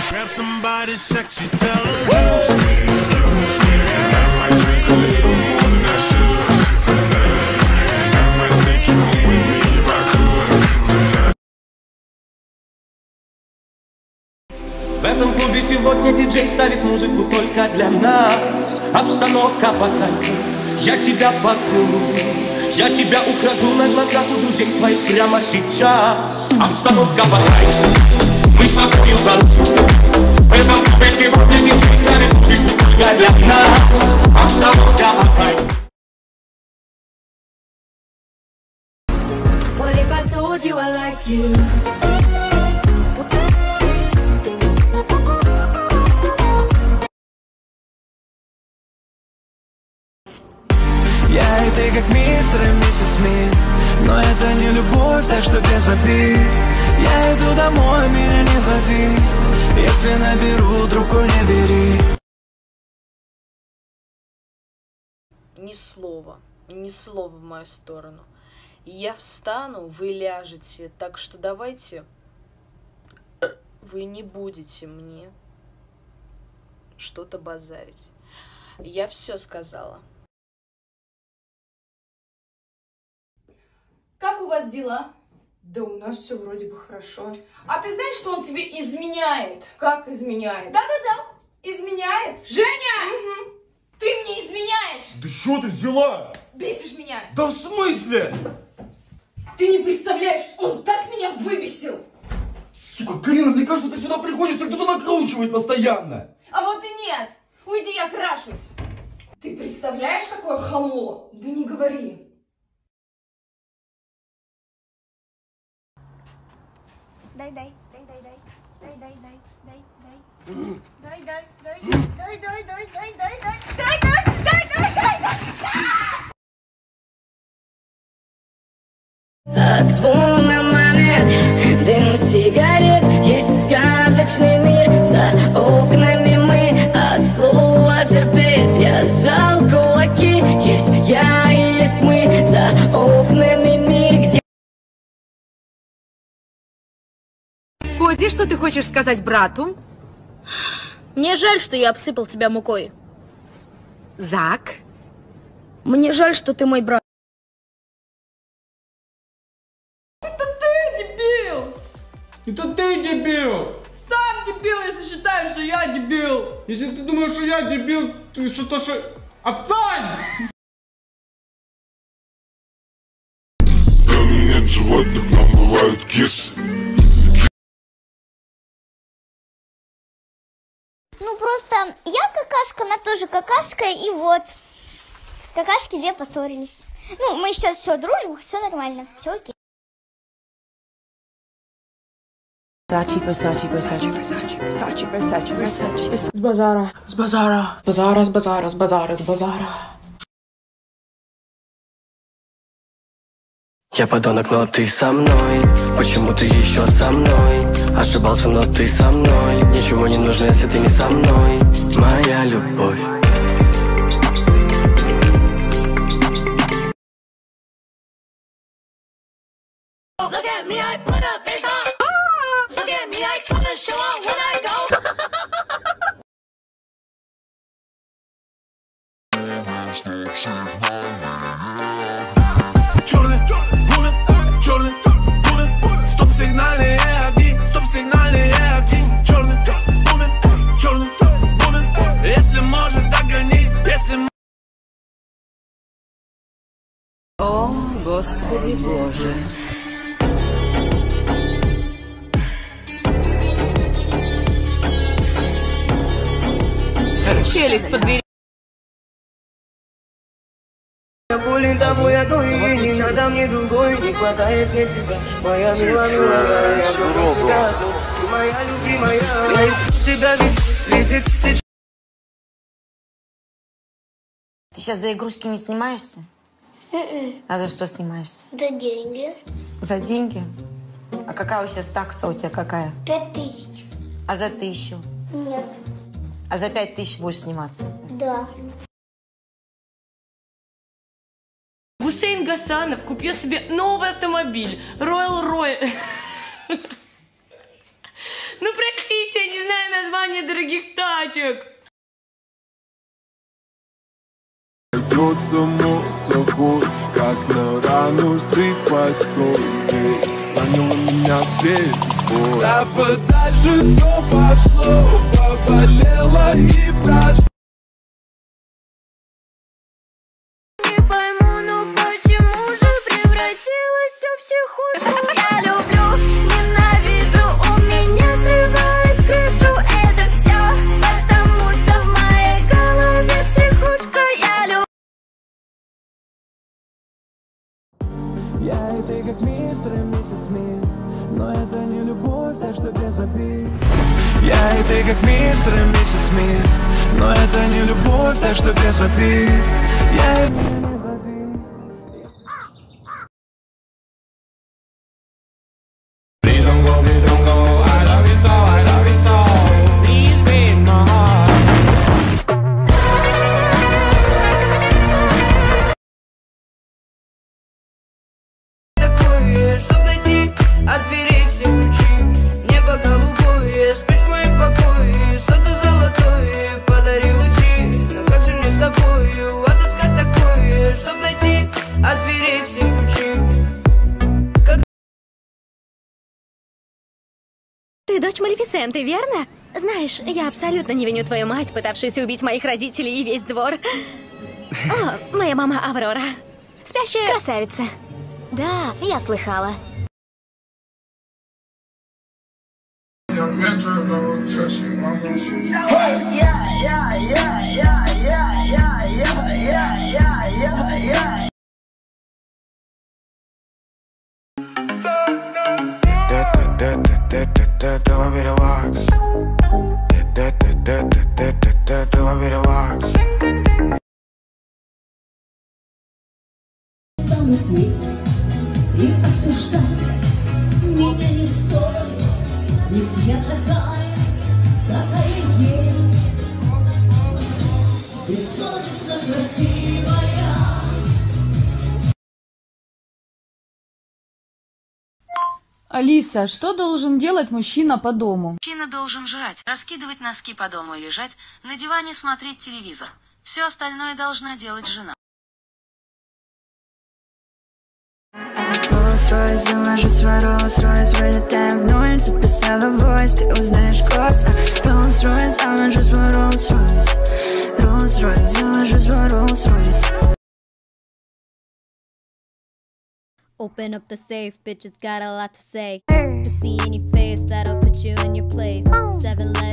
Grab somebody sexy, tell her excuse me, I might drink a little more than I should tonight. I might take you home with me if I could tonight. В этом клубе сегодня диджей ставит музыку только для нас. Обстановка по кайфу, я тебя поцелую, я тебя украду на глазах у друзей твоих прямо сейчас. Обстановка по кайфу, мы с тобою танцуем. В этом клубе сегодня диджей ставит музыку только для нас. Обстановка по кайфу. What if I told you I like you? Я и ты как мистер и миссис Смит, но это не любовь, так что без обид. Я иду домой, меня не зови, если наберу, трубку не бери. Ни слова в мою сторону. Я встану, вы ляжете, так что давайте вы не будете мне что-то базарить. Я все сказала. Как у вас дела? Да у нас все вроде бы хорошо. А ты знаешь, что он тебе изменяет? Как изменяет? Да-да-да, изменяет. Женя! Угу. Ты мне изменяешь! Да что ты взяла? Бесишь меня! Да в смысле? Ты не представляешь, он так меня выбесил! Сука, Карина, мне кажется, ты сюда приходишь, и кто-то накручивает постоянно. А вот и нет! Уйди, я крашусь! Ты представляешь, какое хамло? Да не говори! Дай. От звона монет, дым сигарет, есть сказочный мир. За окнами мы от слова терпеть. Я сжал кулаки, есть я и есть мы. За окнами мир, где... Коди, что ты хочешь сказать брату? Мне жаль, что я обсыпал тебя мукой. Зак? Мне жаль, что ты мой брат. Это ты, дебил! Это ты дебил! Сам дебил, если считаешь, что я дебил! Если ты думаешь, что я дебил, ты что-то что... Отстань! Нет животных, но бывают кисы. Ну просто я какашка, она тоже какашка, и вот. Какашки две поссорились. Ну, мы сейчас все дружим, все нормально, все окей. С базара. С базара. С базара, с базара, с базара, с базара. Я подонок, но ты со мной. Почему ты еще со мной? Ошибался, но ты со мной. Ничего не нужно, если ты не со мной. Моя любовь. Look at me, I put a face on. Look at me, I put a show on when I go. Черный, черный, стоп-сигнальные огни, стоп-сигнальные огни. Черный, черный, если можешь, догони, если... О, Господи Боже. Челюсть подбери. Я болен тобой одной, и не надо мне другой. Не хватает мне тебя, моя милая. Я люблю тебя, ты моя любимая. Я искал тебя везде, среди тысяч. Ты сейчас за игрушки не снимаешься? А за что снимаешься? За деньги. За деньги? А какая сейчас такса у тебя какая? 5000. А за 1000? Нет. А за 5000 будешь сниматься? Да. Гусейн Гасанов купил себе новый автомобиль. Royal. Ну, простите, я не знаю название. желание дорогих тачек. Идет само собой, как на рану сыпать соль. Понял меня с берегов. А подальше все пошло, поболело и прошло. Не пойму, ну почему же превратилось все в психушку? Я люблю, ненавижу, у меня срывает крышу. Это все потому, что в моей голове психушка. Я люблю. Я и ты как мистер и миссис Смит, но это не любовь, так что без обид. Я и ты как мистер и миссис Смит, но это не любовь, так что без обид. Я и ты не забей. Please don't go, please don't go. I love you so, I love you so. Please break my heart. Такое, чтоб найти от дверей все ключи. Небо голубое, спишь в моем покое. Солнце золотое, подари лучи. Но как же мне с тобою отыскать такое, чтоб найти от дверей все ключи? Ты дочь Малефисенты, верно? Знаешь, я абсолютно не виню твою мать, пытавшуюся убить моих родителей и весь двор. О, моя мама Аврора. Спящая красавица. Да, я слыхала. И осуждать меня не стоит, ведь я такая, какая есть, бессовестно красивая. Алиса, что должен делать мужчина по дому? Мужчина должен жрать, раскидывать носки по дому и лежать на диване, смотреть телевизор. Все остальное должна делать жена. Rolls-Royce, заложу свой Rolls-Royce, вылетаем в ноль, записала войс, ты узнаешь голос. Rolls-Royce, заложу свой Rolls-Royce, Rolls-Royce, заложу свой Rolls-Royce. Open up the safe, bitches got a lot to say. To see any face that'll put you in your place. 7 letters.